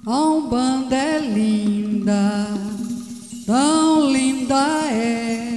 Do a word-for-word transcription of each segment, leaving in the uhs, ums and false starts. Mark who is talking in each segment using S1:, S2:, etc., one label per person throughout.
S1: A Umbanda é linda, tão linda é,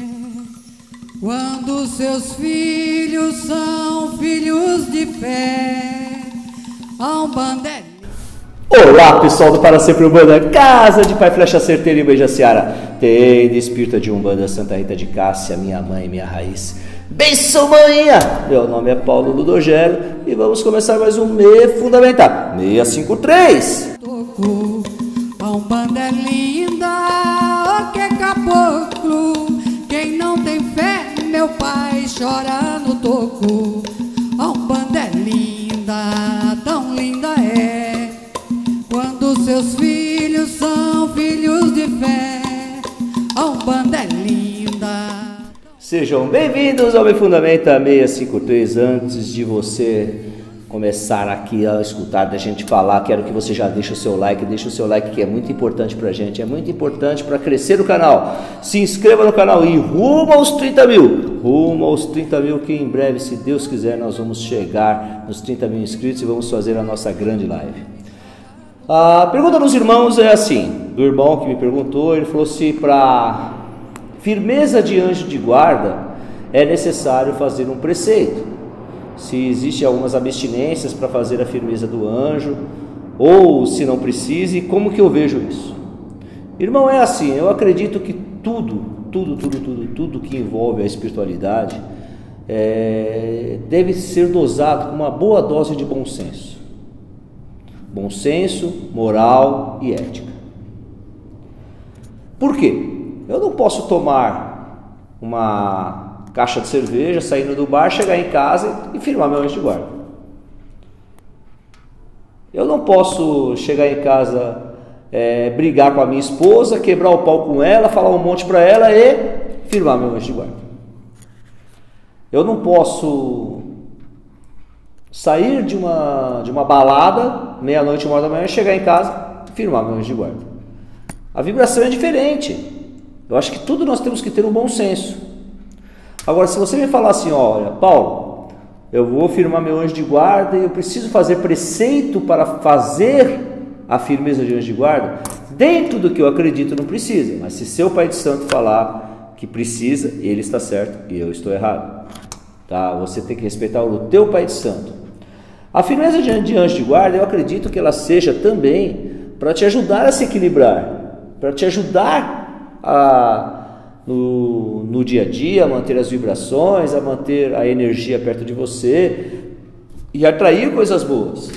S1: quando seus filhos são filhos de fé. A Umbanda é linda.
S2: Olá pessoal do Para Sempre Umbanda, Casa de Pai Flecha Certeira em Beija-Seara. Tem de espírito de Umbanda Santa Rita de Cássia, minha mãe, minha raiz. Benção, manhã! Meu nome é Paulo Ludogero e vamos começar mais um Me Fundamentar seiscentos e cinquenta e três.
S1: A Umbanda é linda, oh que caboclo. Quem não tem fé, meu pai, chora no toco. A Umbanda é linda, tão linda é, quando seus filhos são filhos de fé. A Umbanda é linda.
S2: Sejam bem-vindos ao Me Fundamenta seiscentos e cinquenta e três. Antes de você começar aqui a escutar da gente falar, quero que você já deixe o seu like, deixe o seu like que é muito importante pra gente, é muito importante para crescer o canal. Se inscreva no canal e rumo aos trinta mil, rumo aos trinta mil, que em breve, se Deus quiser, nós vamos chegar nos trinta mil inscritos e vamos fazer a nossa grande live. A pergunta dos irmãos é assim, do irmão que me perguntou, ele falou se para firmeza de anjo de guarda é necessário fazer um preceito. Se existem algumas abstinências para fazer a firmeza do anjo, ou se não precise, como que eu vejo isso? Irmão, é assim, eu acredito que tudo, tudo, tudo, tudo, tudo que envolve a espiritualidade é, deve ser dosado com uma boa dose de bom senso. Bom senso, moral e ética. Por quê? Eu não posso tomar uma caixa de cerveja, saindo do bar, chegar em casa e firmar meu anjo de guarda. Eu não posso chegar em casa, é, brigar com a minha esposa, quebrar o pau com ela, falar um monte para ela e firmar meu anjo de guarda. Eu não posso sair de uma, de uma balada, meia-noite, uma hora da manhã, chegar em casa e firmar meu anjo de guarda. A vibração é diferente. Eu acho que tudo nós temos que ter um bom senso. Agora, se você me falar assim, olha, Paulo, eu vou firmar meu anjo de guarda e eu preciso fazer preceito para fazer a firmeza de anjo de guarda, dentro do que eu acredito não precisa, mas se seu pai de santo falar que precisa, ele está certo e eu estou errado, tá? Você tem que respeitar o teu pai de santo. A firmeza de anjo de guarda, eu acredito que ela seja também para te ajudar a se equilibrar, para te ajudar a No, no dia a dia, a manter as vibrações, a manter a energia perto de você e atrair coisas boas.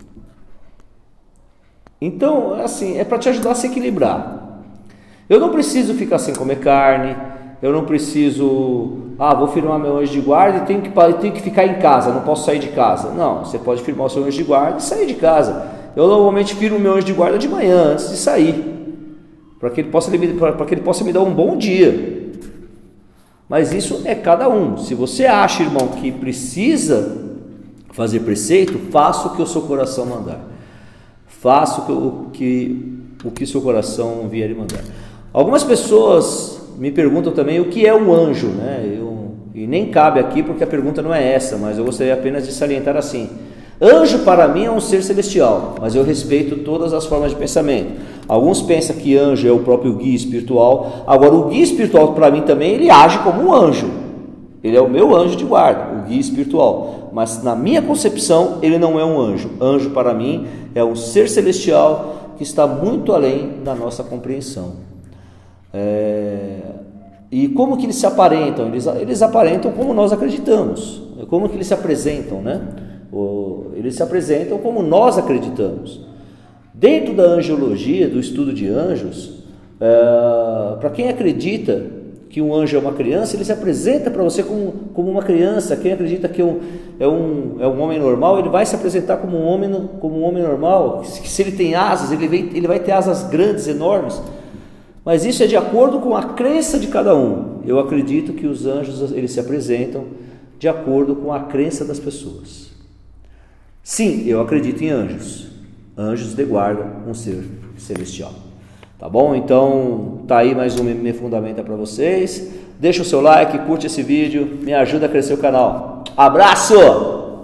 S2: Então, assim, é para te ajudar a se equilibrar. Eu não preciso ficar sem comer carne, eu não preciso, ah, vou firmar meu anjo de guarda e tenho que, tenho que ficar em casa, não posso sair de casa. Não, você pode firmar o seu anjo de guarda e sair de casa. Eu normalmente firmo meu anjo de guarda de manhã, antes de sair, para que ele possa, para que ele possa me dar um bom dia. Mas isso é cada um. Se você acha, irmão, que precisa fazer preceito, faça o que o seu coração mandar. Faça o que o que, o que seu coração vier lhe mandar. Algumas pessoas me perguntam também o que é um anjo, né? Eu, e nem cabe aqui porque a pergunta não é essa, mas eu gostaria apenas de salientar assim. Anjo para mim é um ser celestial, mas eu respeito todas as formas de pensamento. Alguns pensam que anjo é o próprio guia espiritual. Agora o guia espiritual para mim também, ele age como um anjo. Ele é o meu anjo de guarda, o guia espiritual. Mas na minha concepção ele não é um anjo. Anjo para mim é um ser celestial que está muito além da nossa compreensão. É... E como que eles se aparentam? Eles, eles aparentam como nós acreditamos. Como que eles se apresentam, né? Eles se apresentam como nós acreditamos. Dentro da angiologia, do estudo de anjos, é, para quem acredita que um anjo é uma criança, ele se apresenta para você como, como uma criança. Quem acredita que um, é, um, é um homem normal, ele vai se apresentar como um homem, como um homem normal. Se, se ele tem asas, ele vai, ele vai ter asas grandes, enormes. Mas isso é de acordo com a crença de cada um. Eu acredito que os anjos, eles se apresentam de acordo com a crença das pessoas. Sim, eu acredito em anjos. Anjos de guarda, um ser celestial. Tá bom? Então, tá aí mais um Me Fundamenta para vocês. Deixa o seu like, curte esse vídeo, me ajuda a crescer o canal. Abraço!